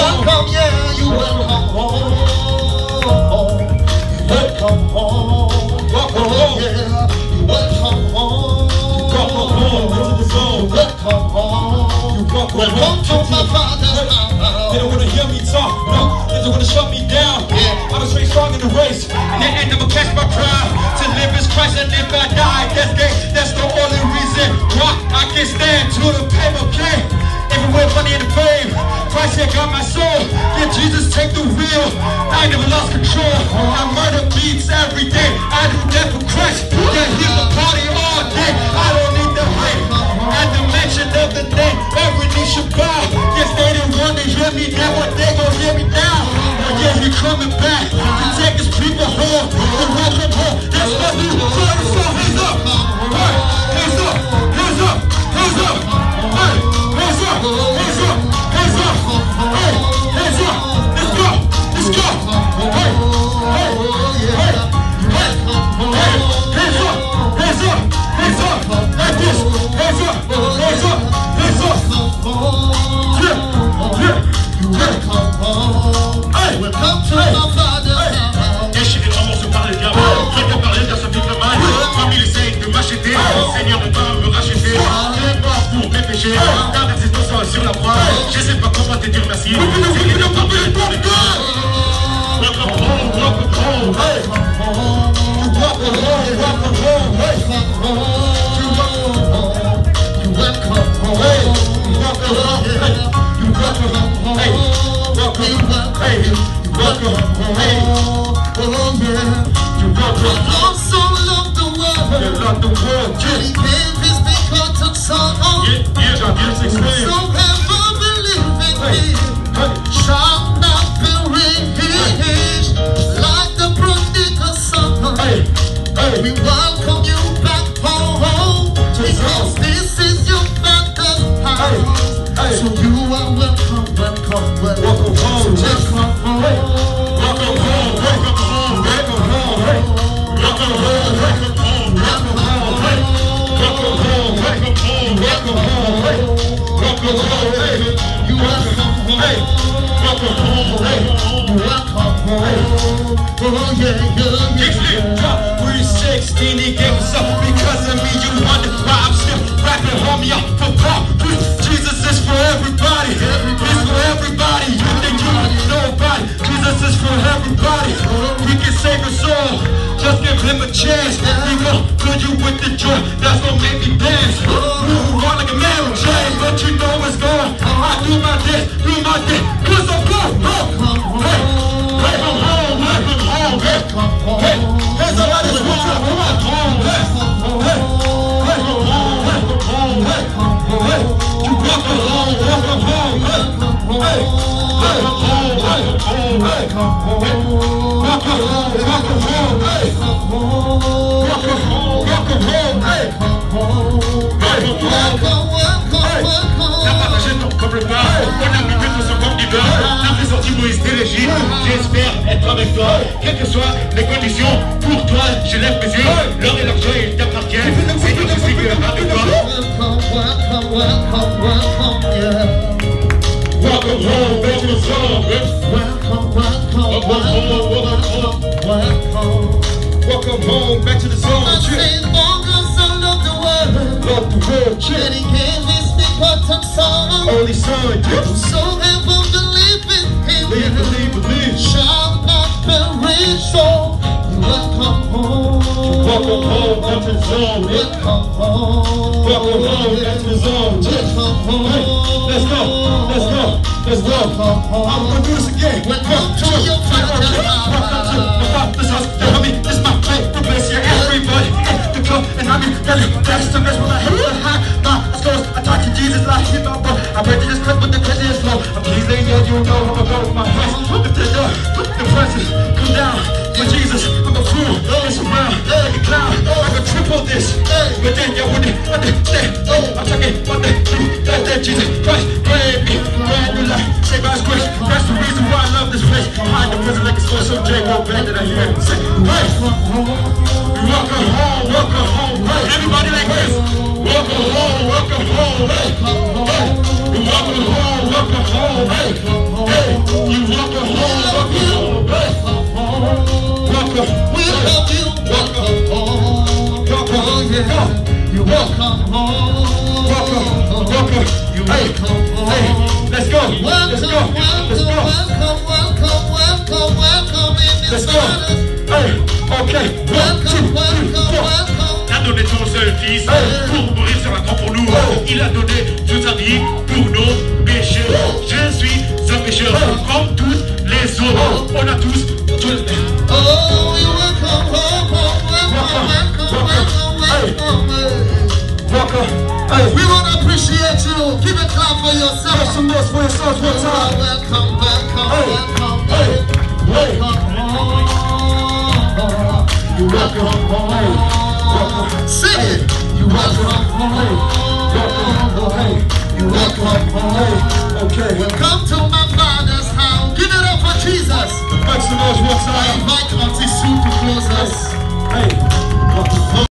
welcome, yeah, you welcome home. Welcome home. Welcome home. Yeah, you welcome home. You welcome home. Welcome home. Welcome to my Father's house. They don't want to hear me talk, no, they don't want to shut me down. Yeah. I'm straight strong in the race. In the end, I'ma catch my pride. To live is Christ, and if I die, that's the only reason why I can stand to the paper plane. Everywhere money and the fame. Christ here got my soul. Yeah, Jesus take the wheel. I never lost control. I murder beats every day. I do that for Christ. Yeah, here's the party all day. I don't need the hype. At the mention of the name, every knee should bow. Yes, they didn't want to hear me, now what they gon' hear me now. But yeah, he coming back to take his people home. To welcome home. That's what we do. So hands up. Hey, hands up. Hands up. Hands up. Hey, hands up. Hands up. Hands up. Hey, hands up. Let's go. Let's go. Hey, hey, hey, hey, hey, hands up. Hands up. Hands up. Like this. Hands up. Hands up. Hands up. Yeah. Yeah. Welcome home. Hey. Welcome to my Father's house. Déchiré vraiment se parler de diable. Je te parler dans sa vie de mal. Famille essaye de m'acheter. Seigneur, on va me racheter. Ne pas pour mes péchés. Ta résistance sur la croix. Je sais pas comment te dire merci. C'est qu'il n'a pas pu pour les gars. Welcome home, welcome home. Hey. Welcome home. Welcome home. Welcome home. You welcome home. Hey. Welcome home. Hey. You welcome home. Hey. Welcome. Hey. You welcome home. Hey. Oh yeah. You welcome. God so loved the world. You love the world. And he gave his begotten Son. Yeah, John 16. Whosoever believe in him shall not perish like the prodigal son. Hey, hey. We welcome you back home because this is your Father's house. Hey. So you are welcome, welcome, welcome. Welcome home. Welcome home. Welcome home. Welcome home. Welcome home. Hey. Welcome home. Welcome home. Welcome home. Hey. Welcome home. Welcome home. Welcome home. Hey. Welcome home. Hey. You welcome home. Hey. Welcome home. Hey. You welcome home. Oh yeah, yeah, yeah. 316, he gave us up because of me. You wonder why I'm still rapping, homie. I'm for pop. Jesus is for everybody. He's for everybody. You think you nobody? Jesus is for everybody. He can save us all. Just give him a chance. He gon' fill you with the joy. That's gonna make me dance. Move on like a Mary Jane, but you know it's gone. I do my dance, cause I'm good. Hey, welcome home, welcome home. Hey, hey, hey, somebody just want you to come home. Hey, hey, welcome home, welcome home. Hey, hey, you welcome home, welcome home. Hey, hey, welcome home, welcome home. Hey, welcome home, welcome home. Hey, welcome home, welcome home. Hey, T'as partagé ton comble pas. On a mis tout son compte d'hiver. T'as fait sortir Moïse des régimes. J'espère être avec toi. Quelles que soient les conditions, pour toi, je lève mes yeux. L'or et l'argent, ils t'appartiennent. C'est tout ce qui est avec toi. Welcome, welcome, welcome, yeah. welcome home, back to the song. Welcome, welcome, welcome, welcome. Welcome home, back to the song. I say, for God so loved the world, Love the world, that he gave his begotten Son. only son, Whosoever believe in him believe. shall not perish. So you welcome home. Welcome home, back to the song. Welcome home. Welcome home, back to the song. Welcome home. Let's go, let's go, let's go. I'm gonna do this again. Welcome to your Father's house. Welcome to my Father's house. I mean, this is my favorite place here. Everybody in the club, and I mean, that's the best when I hit the high. My scores, I talk to Jesus like he's my bro. I pray to this clip with the craziest flow. I'm pleased, lady, you know I'm gonna go with my friends. Lift it up, the presence, come down. For Jesus, I'm a fool. It's around like a clown. I can triple this, but then you wouldn't understand. I'm talking about that Jesus Christ made me brand new life. Saved by His grace. That's the reason why I love this place. Behind the prison like a source of J. Go band that I hear him say, hey, welcome home, welcome home. Hey, everybody like this. Welcome home, welcome home. Hey, hey, welcome home, welcome home. Hey, hey. home. Welcome. You welcome home. Hey, let's go. Let's go. Let's go. Welcome in this Let's go. Hey, okay. 1, 2, 3, 4. Il a donné son seul fils pour mourir sur la croix pour nous. Il a donné toute sa vie pour nos péchés. Je suis un pécheur comme tous les autres. On a tous. Oh, you welcome home. Welcome. Hey, We want to appreciate you. Give a clap for make yourself. some noise for yourselves one time. Welcome, Hey, welcome home. You welcome home. Sing it. You welcome home. You welcome home. Okay. Come to my Father's house. Give it up for Jesus. Make some noise one I time. invite all